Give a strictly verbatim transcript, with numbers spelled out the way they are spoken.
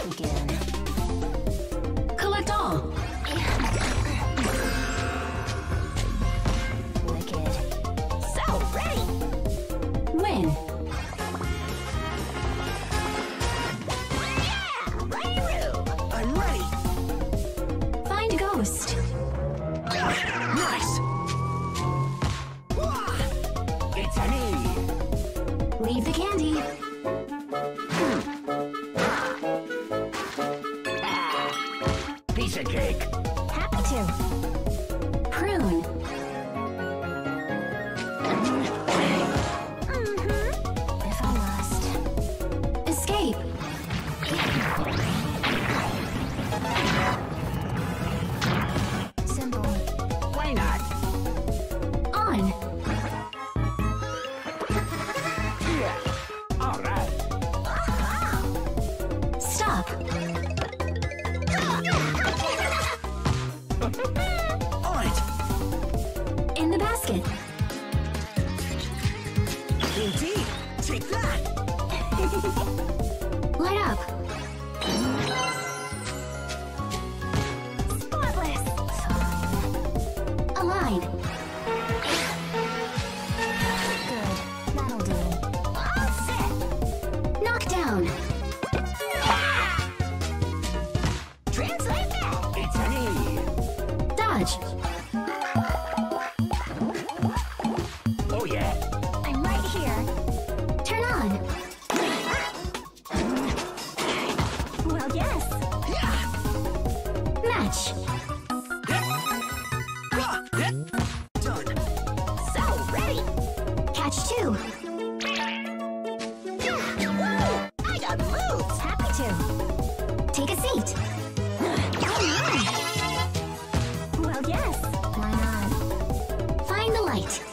begin. Collect all. Wicked. So ready. Win. Yeah, ready-roo. I'm ready. Find a ghost. Nice. It's me. Leave the candy. Piece of cake. Happy to. Prune. Mm-hmm. If I must. Escape. Simple. Why not? On. Yeah. All right. Stop. On it. In the basket. Indeed. Take that. Light up. Spotless. Fine. Align. Good. That'll do. All set. Knock down. Translate that. It's me. Dodge. Oh yeah. I'm right here. Turn on. Well, yes. Yeah. Match. Done. So ready. Catch two. Woo! I got moves. Happy to. Take a seat. Well, yes. Why not? Find the light.